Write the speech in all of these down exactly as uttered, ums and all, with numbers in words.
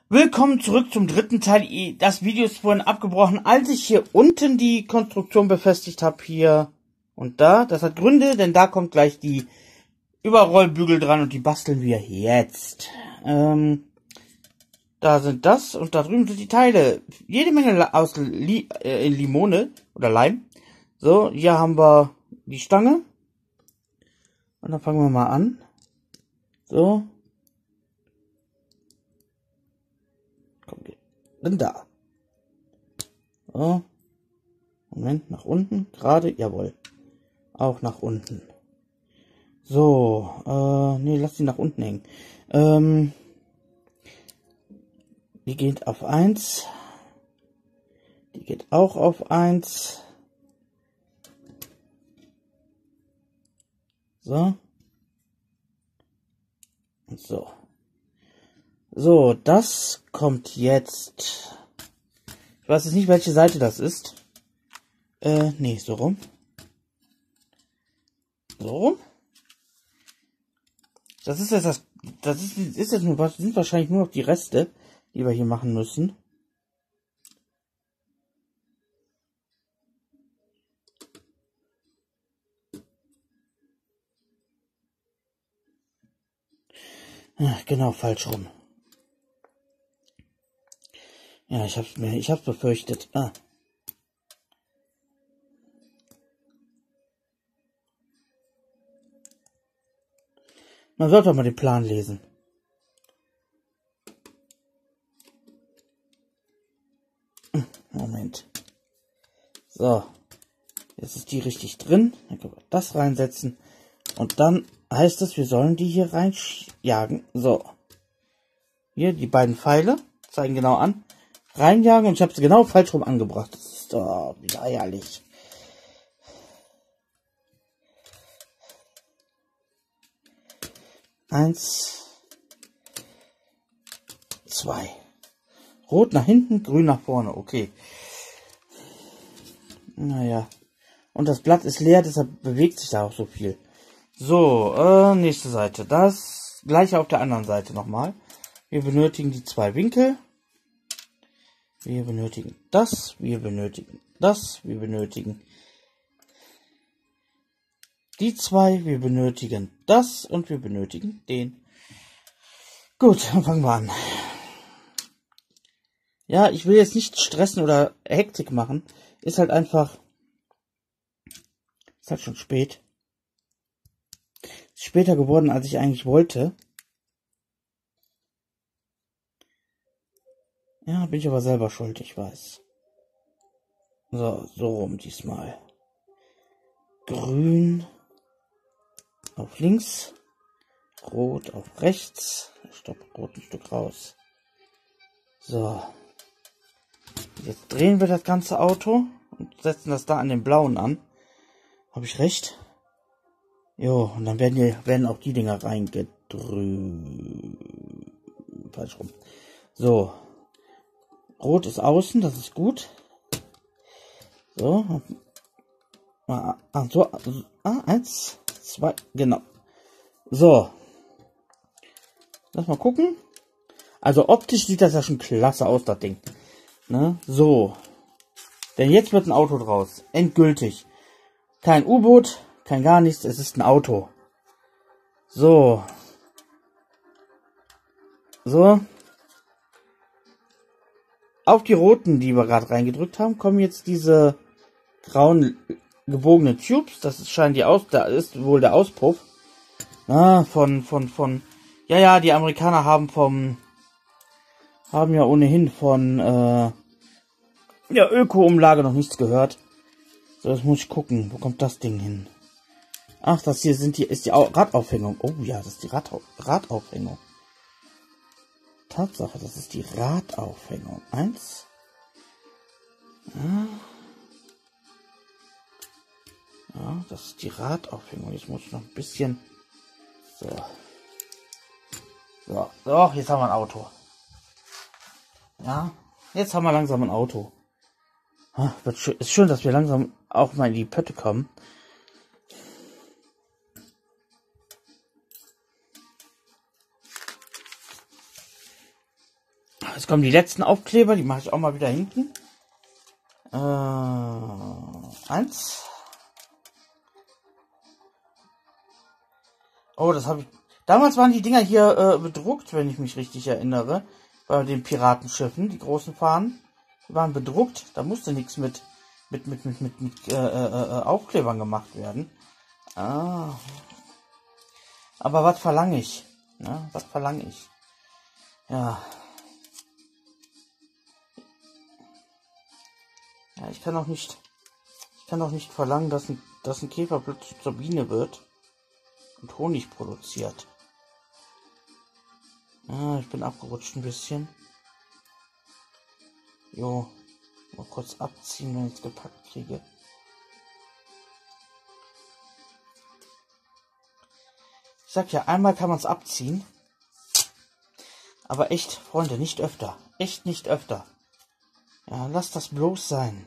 Willkommen zurück zum dritten Teil. Das Video ist vorhin abgebrochen, als ich hier unten die Konstruktion befestigt habe, hier und da. Das hat Gründe, denn da kommt gleich die Überrollbügel dran und die basteln wir jetzt. Ähm, da sind das und da drüben sind die Teile. Jede Menge aus Li äh, Limone oder Leim. So, hier haben wir die Stange. Und dann fangen wir mal an. So. Denn da. So. Moment, nach unten. Gerade, jawohl. Auch nach unten. So, äh, nee, lass die nach unten hängen. Ähm, die geht auf eins. Die geht auch auf eins. So. Und so. So, das kommt jetzt. Ich weiß jetzt nicht, welche Seite das ist. Äh, nee, so rum. So rum. Das ist jetzt das. Das ist, ist jetzt nur, sind wahrscheinlich nur noch die Reste, die wir hier machen müssen. Ach, genau, falsch rum. Ja, ich hab's mir, ich hab's befürchtet. Ah. Man sollte mal den Plan lesen. Moment. So. Jetzt ist die richtig drin. Dann können wir das reinsetzen. Und dann heißt es, wir sollen die hier reinjagen. So. Hier, die beiden Pfeile zeigen genau an. Reinjagen und ich habe sie genau falsch rum angebracht. Das ist doch wieder eierlich. Eins. Zwei. Rot nach hinten, grün nach vorne. Okay. Naja. Und das Blatt ist leer, deshalb bewegt sich da auch so viel. So, äh, nächste Seite. Das gleiche auf der anderen Seite nochmal. Wir benötigen die zwei Winkel. Wir benötigen das. Wir benötigen das. Wir benötigen die zwei. Wir benötigen das. Und wir benötigen den. Gut, dann fangen wir an. Ja, ich will jetzt nicht stressen oder Hektik machen. Ist halt einfach... Ist halt schon spät. Ist später geworden, als ich eigentlich wollte. Ja, bin ich aber selber schuld, ich weiß. So, so rum diesmal. Grün auf links. Rot auf rechts. Stopp, rot ein Stück raus. So. Jetzt drehen wir das ganze Auto und setzen das da an den blauen an. Habe ich recht? Jo, und dann werden, hier, werden auch die Dinger reingedrückt. Falsch rum. So. Rot ist außen, das ist gut. So. Ah, so. Ah, eins, zwei, genau. So. Lass mal gucken. Also optisch sieht das ja schon klasse aus, das Ding. Ne? So. Denn jetzt wird ein Auto draus. Endgültig. Kein U-Boot, kein gar nichts, es ist ein Auto. So. So. Auf die roten, die wir gerade reingedrückt haben, kommen jetzt diese grauen gebogenen Tubes. Das ist scheint die Aus, da ist wohl der Auspuff. Ah, von, von, von. Ja, ja, die Amerikaner haben vom, haben ja ohnehin von, äh, ja, Öko-Umlage noch nichts gehört. So, jetzt muss ich gucken, wo kommt das Ding hin? Ach, das hier sind die, ist die Radaufhängung. Oh ja, das ist die Rad, Radaufhängung. Tatsache, das ist die Radaufhängung. Eins. Ja. Ja, das ist die Radaufhängung. Jetzt muss ich noch ein bisschen. So. So, so, jetzt haben wir ein Auto. Ja, jetzt haben wir langsam ein Auto. Ah, wird schön, ist schön, dass wir langsam auch mal in die Pötte kommen. Jetzt kommen die letzten Aufkleber, die mache ich auch mal wieder hinten. Äh, eins. Oh, das habe ich... Damals waren die Dinger hier äh, bedruckt, wenn ich mich richtig erinnere. Bei den Piratenschiffen, die großen Fahnen. Die waren bedruckt, da musste nichts mit mit mit mit mit, mit äh, äh, Aufklebern gemacht werden. Ah. Aber was verlange ich? Ja, was verlange ich? Ja. Ja, ich kann auch nicht, ich kann auch nicht verlangen, dass ein, dass ein Käfer plötzlich zur Biene wird und Honig produziert. Ah, ich bin abgerutscht ein bisschen. Jo, mal kurz abziehen, wenn ich es gepackt kriege. Ich sag ja, einmal kann man es abziehen. Aber echt, Freunde, nicht öfter. Echt nicht öfter. Ja, lasst das bloß sein.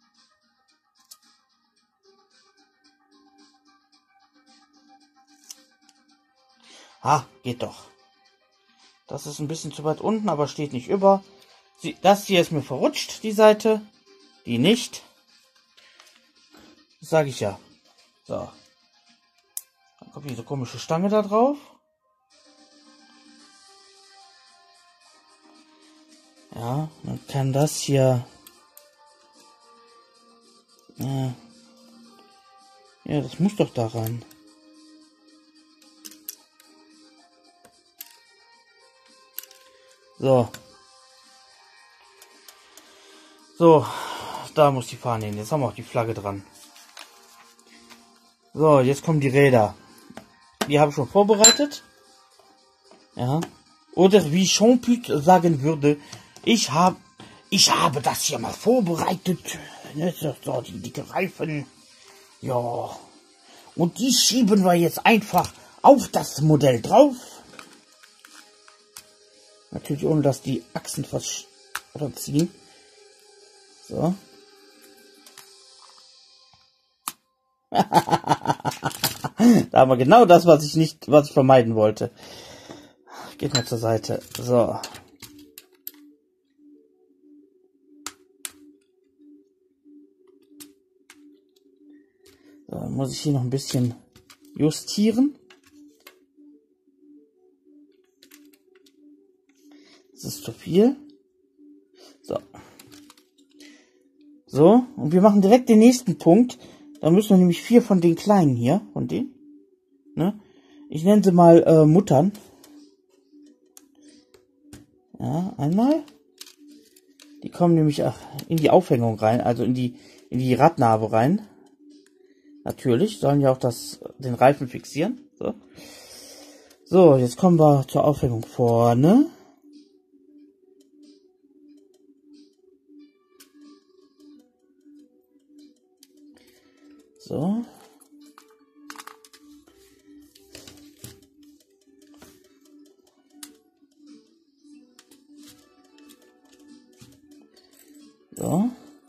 Ah, geht doch. Das ist ein bisschen zu weit unten, aber steht nicht über. Sie, das hier ist mir verrutscht, die Seite. Die nicht. Das sage ich ja. So. Dann kommt diese komische Stange da drauf. Ja, man kann das hier... Ja, ja, das muss doch da rein. So. So, da muss die Fahne hin. Jetzt haben wir auch die Flagge dran. So, jetzt kommen die Räder. Die habe ich schon vorbereitet. Ja. Oder wie Jean-Put sagen würde, ich habe ich habe das hier mal vorbereitet. So, die dicke Reifen. Ja. Und die schieben wir jetzt einfach auf das Modell drauf. Natürlich ohne, dass die Achsen verziehen. So. Da haben wir genau das, was ich nicht, was ich vermeiden wollte. Geht mal zur Seite. So. So, dann muss ich hier noch ein bisschen justieren. Das ist zu viel. So. So, und wir machen direkt den nächsten Punkt. Da müssen wir nämlich vier von den kleinen hier, von denen, ne? Ich nenne sie mal äh, Muttern. Ja, einmal. Die kommen nämlich in die Aufhängung rein, also in die in die Radnabe rein. Natürlich, sollen ja auch das den Reifen fixieren. So, so jetzt kommen wir zur Aufhängung vorne. So. So.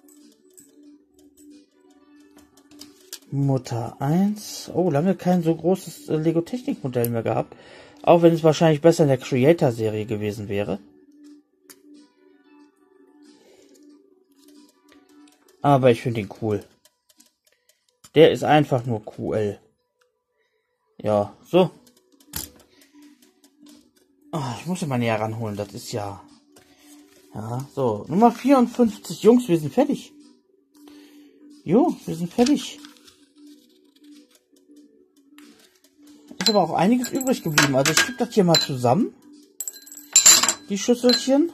Mutter eins. Oh, lange kein so großes äh, Lego Technik Modell mehr gehabt. Auch wenn es wahrscheinlich besser in der Creator Serie gewesen wäre. Aber ich finde ihn cool. Der ist einfach nur cool. Ja, so. Oh, ich muss ihn mal näher ranholen. Das ist ja... Ja, so. Nummer vierundfünfzig. Jungs, wir sind fertig. Jo, wir sind fertig. Ist aber auch einiges übrig geblieben. Also ich krieg das hier mal zusammen. Die Schüsselchen.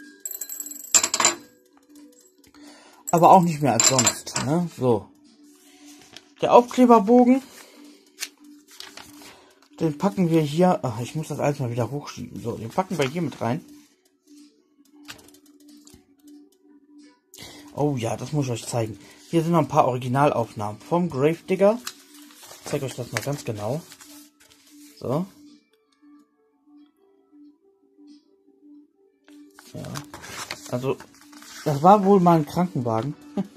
Aber auch nicht mehr als sonst. Ne? So. Der Aufkleberbogen. Den packen wir hier. Ach, ich muss das alles mal wieder hochschieben. So, den packen wir hier mit rein. Oh ja, das muss ich euch zeigen. Hier sind noch ein paar Originalaufnahmen vom Gravedigger. Ich zeige euch das mal ganz genau. So. Ja. Also, das war wohl mal ein Krankenwagen.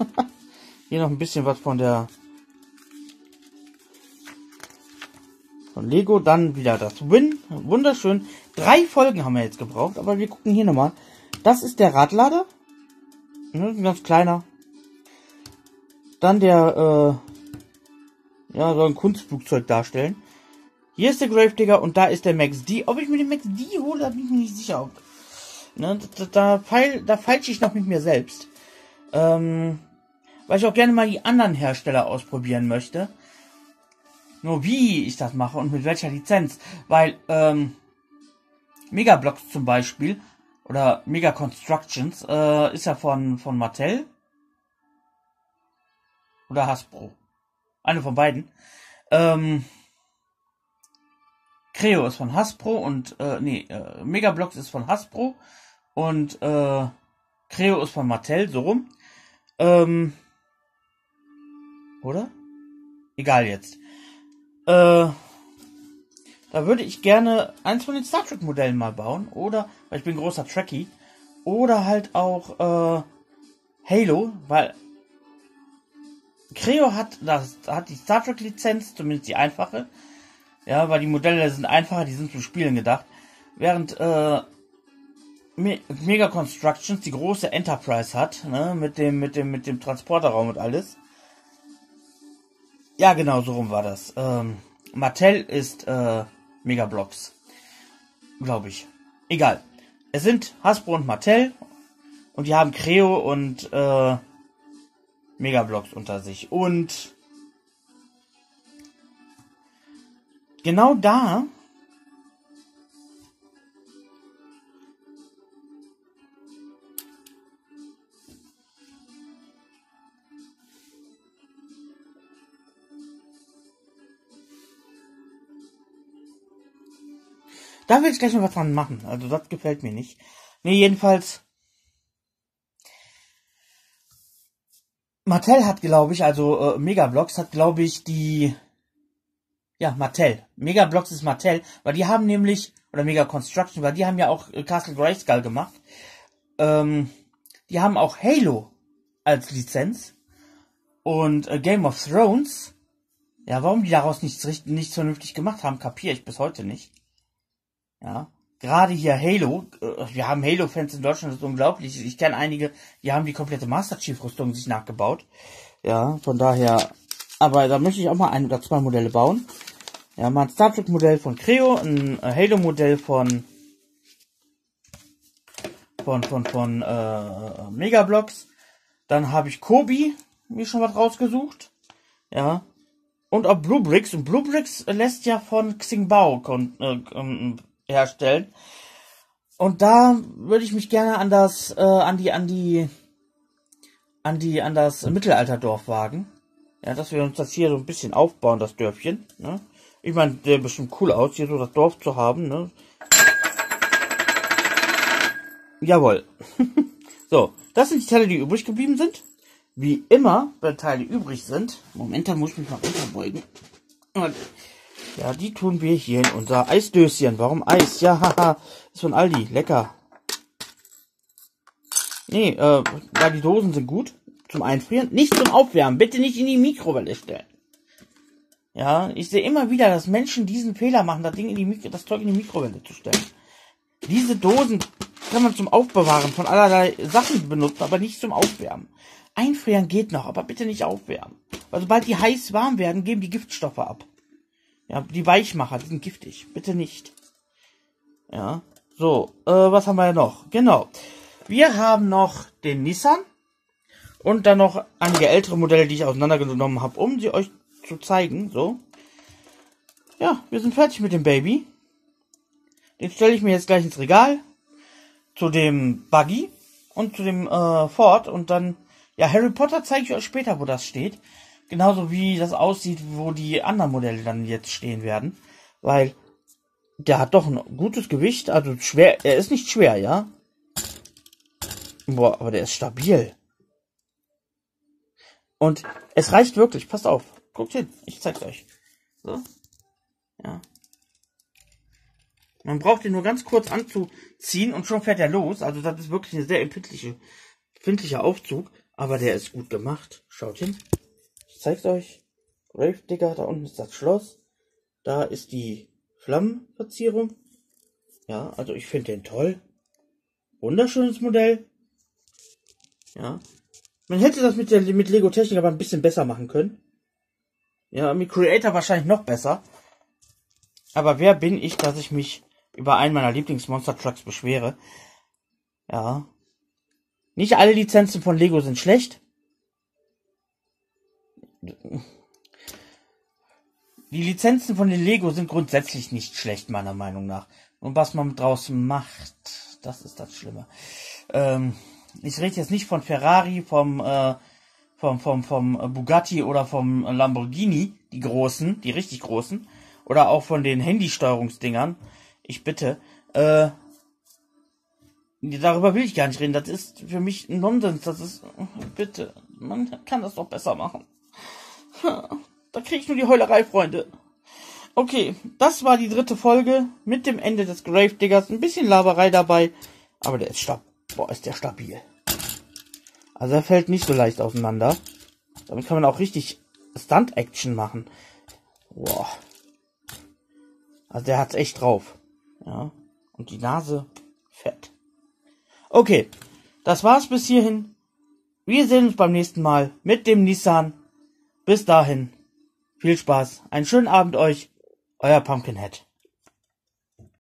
Hier noch ein bisschen was von der von Lego. Dann wieder das Win. Wunderschön. Drei Folgen haben wir jetzt gebraucht, aber wir gucken hier nochmal. Das ist der Radlader. Ein ganz kleiner. Dann der, äh, ja, soll ein Kunstflugzeug darstellen. Hier ist der Gravedigger und da ist der Max D. Ob ich mir den Max D hole, da bin ich mir nicht sicher. Ob, ne, da, da, feil, da feilsche ich noch mit mir selbst. Ähm, weil ich auch gerne mal die anderen Hersteller ausprobieren möchte. Nur wie ich das mache und mit welcher Lizenz. Weil, ähm, Megablocks zum Beispiel, oder Mega Constructions, äh, ist ja von, von Mattel. Oder Hasbro. Eine von beiden. Ähm, Creo ist von Hasbro und, äh, nee, äh, Megablocks ist von Hasbro und, äh, Creo ist von Mattel, so rum. Ähm, oder? Egal jetzt. Äh, da würde ich gerne eins von den Star Trek Modellen mal bauen, oder, weil ich bin großer Trekkie, oder halt auch, äh, Halo, weil Creo hat das, hat die Star Trek Lizenz, zumindest die einfache. Ja, weil die Modelle sind einfacher, die sind zum Spielen gedacht. Während äh, Me Mega Constructions die große Enterprise hat, ne, mit dem mit dem mit dem Transporterraum und alles. Ja, genau, so rum war das. Ähm, Mattel ist äh, Megablocks, glaube ich. Egal. Es sind Hasbro und Mattel und die haben Creo und äh, Megablocks unter sich und genau da da will ich gleich noch was dran machen. Also das gefällt mir nicht. Nee, jedenfalls Mattel hat, glaube ich, also äh, Megablocks hat, glaube ich, die Ja, Mattel. Megablocks ist Mattel, weil die haben nämlich, oder Mega Construction, weil die haben ja auch äh, Castle Grayskull gemacht. Ähm, die haben auch Halo als Lizenz. Und äh, Game of Thrones. Ja, warum die daraus nichts, nichts vernünftig gemacht haben, kapiere ich bis heute nicht. Ja, gerade hier Halo. Äh, wir haben Halo-Fans in Deutschland, das ist unglaublich. Ich kenne einige, die haben die komplette Master Chief-Rüstung sich nachgebaut. Ja, von daher, aber da möchte ich auch mal ein oder zwei Modelle bauen. Ja, mal ein Star Trek Modell von Creo, ein Halo Modell von von von von äh, Megablocks. Dann habe ich Kobi mir schon was rausgesucht. Ja. Und auch Bluebricks. Und Bluebricks lässt ja von Xingbao äh, herstellen. Und da würde ich mich gerne an das äh, an die an die an die an das Mittelalterdorf wagen. Ja, dass wir uns das hier so ein bisschen aufbauen, das Dörfchen, ne? Ich meine, der bestimmt cool aus, hier so das Dorf zu haben, ne? Jawohl. So, das sind die Teile, die übrig geblieben sind. Wie immer, wenn Teile übrig sind. Moment, da muss ich mich mal unterbeugen. Ja, die tun wir hier in unser Eisdöschen. Warum Eis? Ja, haha, ist von Aldi. Lecker. Nee, äh, weil die Dosen sind gut zum Einfrieren. Nicht zum Aufwärmen. Bitte nicht in die Mikrowelle stellen. Ja, ich sehe immer wieder, dass Menschen diesen Fehler machen, das Ding in die Mikro, das Zeug in die Mikrowelle zu stellen. Diese Dosen kann man zum Aufbewahren von allerlei Sachen benutzen, aber nicht zum Aufwärmen. Einfrieren geht noch, aber bitte nicht aufwärmen. Weil sobald die heiß warm werden, geben die Giftstoffe ab. Ja, die Weichmacher, die sind giftig. Bitte nicht. Ja, so, äh, was haben wir ja noch? Genau. Wir haben noch den Nissan und dann noch einige ältere Modelle, die ich auseinandergenommen habe, um sie euch zu zeigen, so. Ja, wir sind fertig mit dem Baby. Den stelle ich mir jetzt gleich ins Regal. Zu dem Buggy und zu dem äh, Ford. Und dann, ja, Harry Potter zeige ich euch später, wo das steht. Genauso wie das aussieht, wo die anderen Modelle dann jetzt stehen werden. Weil der hat doch ein gutes Gewicht. Also schwer, er ist nicht schwer, ja. Boah, aber der ist stabil. Und es reicht wirklich, passt auf. Guckt hin, ich zeig's euch. So. Ja. Man braucht den nur ganz kurz anzuziehen und schon fährt er los. Also das ist wirklich ein sehr empfindliche, empfindlicher Aufzug. Aber der ist gut gemacht. Schaut hin. Ich zeig's euch. Gravedigger, da unten ist das Schloss. Da ist die Flammenverzierung. Ja, also ich finde den toll. Wunderschönes Modell. Ja. Man hätte das mit der mit Lego Technik aber ein bisschen besser machen können. Ja, mit Creator wahrscheinlich noch besser. Aber wer bin ich, dass ich mich über einen meiner Lieblingsmonster Trucks beschwere? Ja. Nicht alle Lizenzen von Lego sind schlecht. Die Lizenzen von den Lego sind grundsätzlich nicht schlecht, meiner Meinung nach. Und was man draus macht, das ist das Schlimme. Ähm, ich rede jetzt nicht von Ferrari, vom, äh, vom, vom, vom Bugatti oder vom Lamborghini, die großen, die richtig großen. Oder auch von den Handysteuerungsdingern. Ich bitte. Äh, darüber will ich gar nicht reden. Das ist für mich Nonsens. Das ist, bitte, man kann das doch besser machen. Da kriege ich nur die Heulerei, Freunde. Okay, das war die dritte Folge mit dem Ende des Gravediggers. Ein bisschen Laberei dabei, aber der ist stab Boah, ist der stabil. Also er fällt nicht so leicht auseinander. Damit kann man auch richtig Stunt-Action machen. Boah. Also der hat's echt drauf. Ja. Und die Nase fett. Okay, das war's bis hierhin. Wir sehen uns beim nächsten Mal mit dem Nissan. Bis dahin, viel Spaß, einen schönen Abend euch, euer Pumpkinhead.